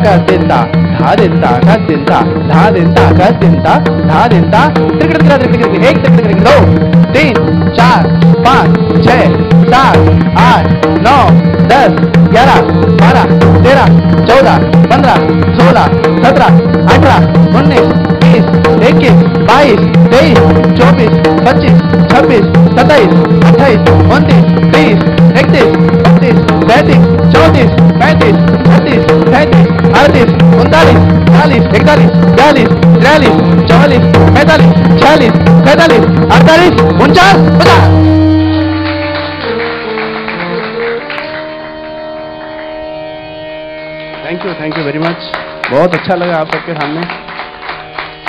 कसिंता धा दिंता कसिंता धा दिंता कसिंता धा दिंता एक 2 3 4 5 6 7 8 9 10 11 12 13 14 15 16 17 18 19 20 21 22 23 24 25 26 27 28 29 30 31 32 33 34 35 36 37 38 39 40 41 42 43 44 45 46 47 48 49 50। Thank you very much. बहुत अच्छा लगा आप सबके सामने।